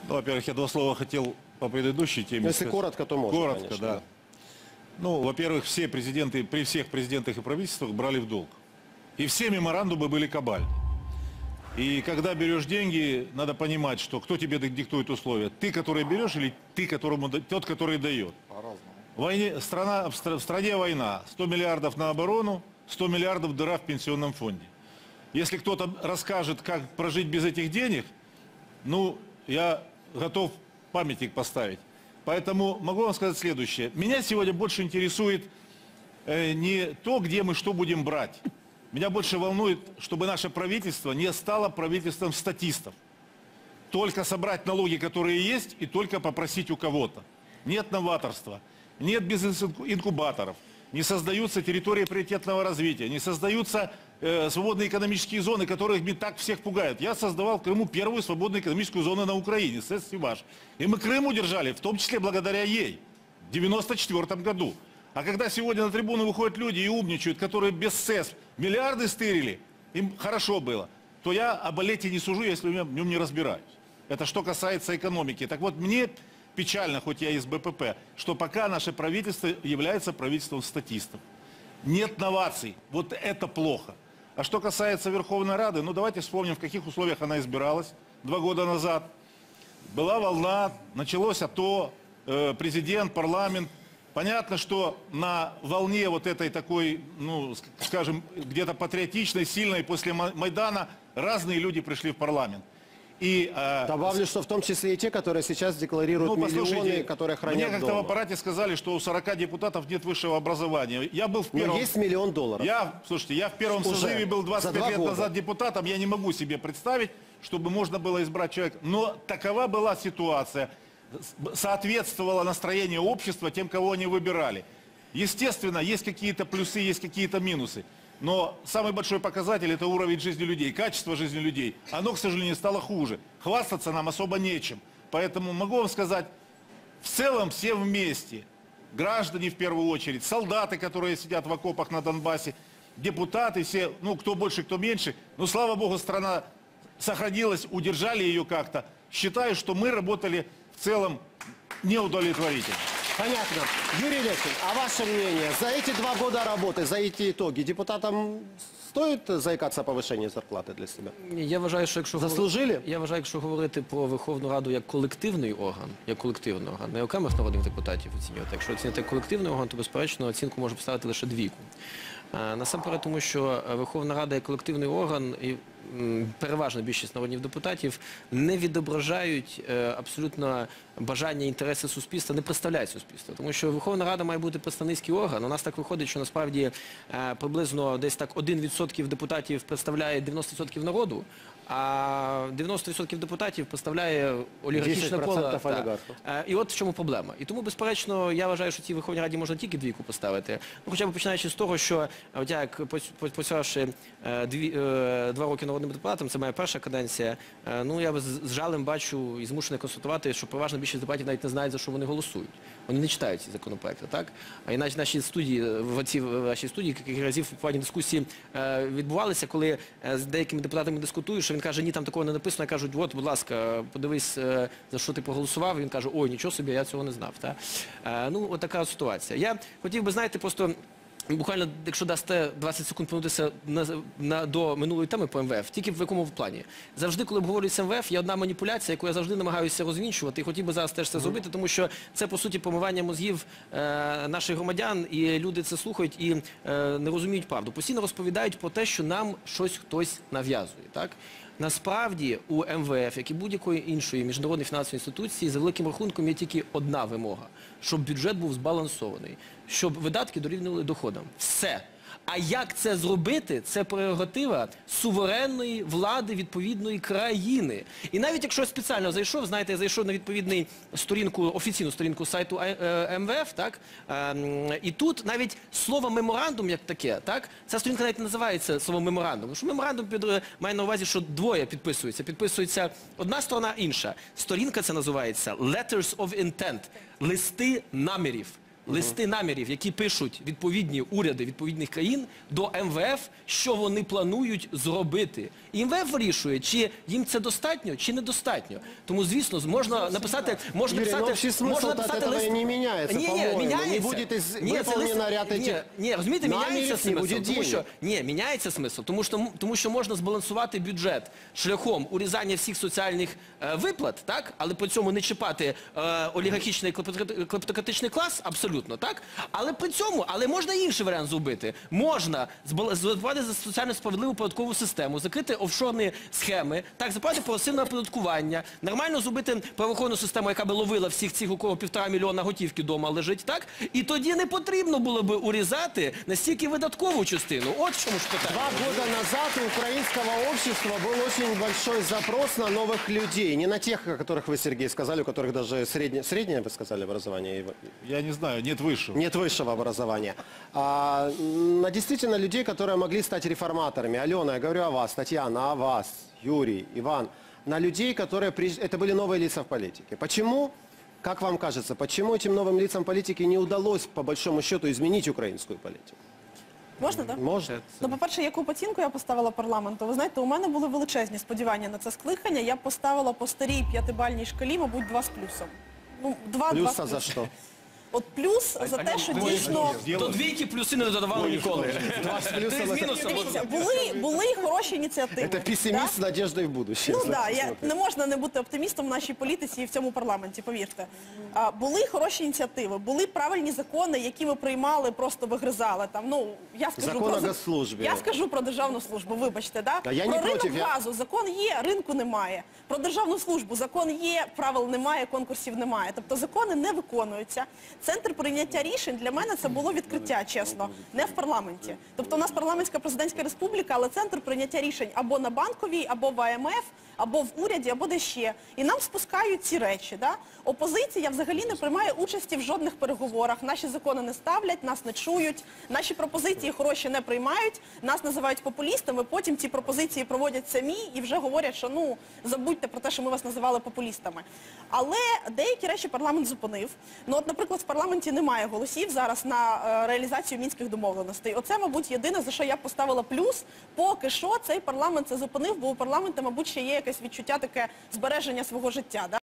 Ну, во-первых, я два слова хотел по предыдущей теме. Если коротко, то можно, Коротко, конечно. да. Ну, во-первых, все президенты, при всех президентах и правительствах брали в долг. И все меморандумы были кабальны. И когда берешь деньги, надо понимать, что кто тебе диктует условия. Ты, который берешь, или ты, тот, который дает. В стране война. 100 миллиардов на оборону, 100 миллиардов дыра в пенсионном фонде. Если кто-то расскажет, как прожить без этих денег, ну, я готов памятник поставить. Поэтому могу вам сказать следующее. Меня сегодня больше интересует не то, где мы что будем брать. Меня больше волнует, чтобы наше правительство не стало правительством статистов. Только собрать налоги, которые есть, и только попросить у кого-то. Нет новаторства, нет бизнес-инкубаторов, не создаются территории приоритетного развития, не создаются свободные экономические зоны, которые так всех пугают. Я создавал в Крыму первую свободную экономическую зону на Украине, СЭС Севаш. И мы Крым удержали, в том числе благодаря ей, в 1994 году. А когда сегодня на трибуну выходят люди и умничают, которые без СЭС миллиарды стырили, им хорошо было, то я об балете не сужу, если в нем не разбираюсь. Это что касается экономики. Так вот, мне печально, хоть я из БПП, что пока наше правительство является правительством статистов. Нет новаций. Вот это плохо. А что касается Верховной Рады, ну давайте вспомним, в каких условиях она избиралась 2 года назад. Была волна, началось АТО, президент, парламент. Понятно, что на волне вот этой такой, ну, скажем, где-то патриотичной, сильной после Майдана разные люди пришли в парламент. И, добавлю, что в том числе и те, которые сейчас декларируют миллионы, которые хранят мне как-то дома. в аппарате сказали, что у 40 депутатов нет высшего образования. Я был в первом... Но есть $1 миллион. Слушайте, я в первом созыве был 25 лет назад депутатом, я не могу себе представить, чтобы можно было избрать человека. Но такова была ситуация, соответствовало настроение общества тем, кого они выбирали. Естественно, есть какие-то плюсы, есть какие-то минусы. Но самый большой показатель – это уровень жизни людей, качество жизни людей. Оно, к сожалению, стало хуже. Хвастаться нам особо нечем. Поэтому могу вам сказать, в целом все вместе, граждане в первую очередь, солдаты, которые сидят в окопах на Донбассе, депутаты все, ну, кто больше, кто меньше. Но, слава богу, страна сохранилась, удержали ее как-то. Считаю, что мы работали в целом неудовлетворительно. Понятно. Юрий Левчин, а ваше мнение? За эти 2 года работы, за эти итоги, депутатам стоит заикаться о повышении зарплати для себе? Я вважаю, що якщо заслужили? Я вважаю, якщо говорити про Верховну Раду як колективний орган, не окремих народних депутатів оцінювати. Якщо оцінити колективний орган, то безперечно оцінку може поставити лише 2. Насамперед, тому що Верховна Рада як колективний орган і переважна більшість народних депутатів не відображають абсолютно бажання, інтереси суспільства, не представляють суспільство. Тому що Верховна Рада має бути представницький орган. У нас так виходить, що насправді приблизно десь так 1% депутатів представляє 90% народу, а 90% депутатів представляє олігархічне поле. І от в чому проблема. І тому, безперечно, я вважаю, що цій Верховній Раді можна тільки 2 поставити. Ну, хоча б починаючи з того, що от я, як працювавши 2 роки народним депутатом, це моя перша каденція, ну, я з жалем бачу і змушений констатувати, що переважна більшість депутатів навіть не знають, за що вони голосують. Вони не читають ці законопроекти, так? А і наші студії, в вашій студії, кілька разів відповідні дискусії відбувалися, коли з деякими депутатами дискутуєш, що він каже, ні, там такого не написано, я кажуть, от, будь ласка, подивись, за що ти проголосував, він каже, ой, нічого собі, я цього не знав, так? Ну, от така ситуація. Я хотів би, знаєте, просто... Буквально, якщо дасте 20 секунд повернутися до минулої теми по МВФ, тільки в якому плані. Завжди, коли обговорюється МВФ, є одна маніпуляція, яку я завжди намагаюся розвінчувати, і хотів би зараз теж це зробити, тому що це, по суті, помивання мозгів наших громадян, і люди це слухають і не розуміють правду. Постійно розповідають про те, що нам щось хтось нав'язує, так? Насправді, у МВФ, як і будь-якої іншої міжнародної фінансової інституції, за великим рахунком є тільки одна вимога – щоб бюджет був збалансований, щоб видатки дорівнювали доходам. Все. А як це зробити, це прерогатива суверенної влади відповідної країни. І навіть якщо я спеціально зайшов, знаєте, я зайшов на відповідну сторінку, офіційну сторінку сайту МВФ, так, і тут навіть слово «меморандум» як таке, так, ця сторінка навіть не називається словом «меморандум», тому що меморандум має на увазі, що двоє підписуються. Підписується одна сторона, інша. Сторінка це називається «Letters of Intent» – листи намірів. листи намірів, які пишуть відповідні уряди відповідних країн до МВФ, що вони планують зробити. І МВФ вирішує, чи їм це достатньо, чи недостатньо. Тому, звісно, можна написати, Юрий, но общий смысл от этого и не меняется, по-моему. Не будет выполнен ряд этих Ні, розумієте, міняється намеров, не смисл, будет тому що, денег. міняється смисл, тому що можна збалансувати бюджет шляхом урізання всіх соціальних виплат, так, але при цьому не чіпати олігархічний клептократичний клас, абсолютно, так, але при цьому, можна інший варіант зробити. Можна запровадити за соціально справедливу податкову систему, закрити офшорні схеми, так, запровадити прогресивне оподаткування, нормально зробити правоохоронну систему, яка би ловила всіх цих, у кого 1,5 мільйона готівки вдома лежить, так, і тоді не потрібно було би урізати настільки видаткову частину. От в чому ж питання. 2 года назад у украинского общества был очень большой запрос на новых людей. Не на тех, о которых вы, Сергей, сказали, у которых даже среднее, вы сказали, образование. Я не знаю, нет высшего. Нет высшего образования. На действительно людей, которые могли стать реформаторами. Алена, я говорю о вас, Татьяна, о вас, Юрий, Иван. На людей, которые... Это были новые лица в политике. Почему, как вам кажется, почему этим новым лицам политики не удалось, по большому счету, изменить украинскую политику? Можна, так? Можно. Ну, по-перше, яку оцінку я поставила парламенту? Ви знаєте, у мене були величезні сподівання на це скликання. Я поставила по старій 5-бальній шкалі, мабуть, 2 з плюсом. Ну, 2 Плюса за что? От плюс за те, що дійсно... То двійки плюси не додавали ніколи. 2 с плюсом. Три з мінусом. Дивіться, були хороші ініціативи. Это пессимист с надеждой в будущее. Ну так, не можна не бути оптимістом в нашій політиці і в цьому парламенті, повірте. Були хороші ініціативи, були правильні закони, які ми приймали, просто вигризали. Там, ну, я скажу Закон про о госслужбі. Я скажу про державну службу, вибачте, да? Та я не Про ринок проти, я- газу закон є, ринку немає. Про державну службу закон є, правил немає, конкурсів немає. Тобто закони не виконуються. Центр прийняття рішень для мене це було відкриття, чесно, не в парламенті. Тобто у нас парламентська президентська республіка, але центр прийняття рішень або на Банковій, або в АМФ, або в уряді, або де ще. І нам спускають ці речі. Да? Опозиція взагалі не приймає участі в жодних переговорах. Наші закони не ставлять, нас не чують, наші пропозиції хороші не приймають, нас називають популістами, потім ці пропозиції проводять самі і вже говорять, що ну, забудьте про те, що ми вас називали популістами. Але деякі речі парламент зупинив. Ну, от, наприклад, в парламенті немає голосів зараз на реалізацію мінських домовленостей. Оце, мабуть, єдине, за що я поставила плюс. Поки що цей парламент це зупинив, бо у парламенту, мабуть, ще є якесь відчуття таке збереження свого життя. Да?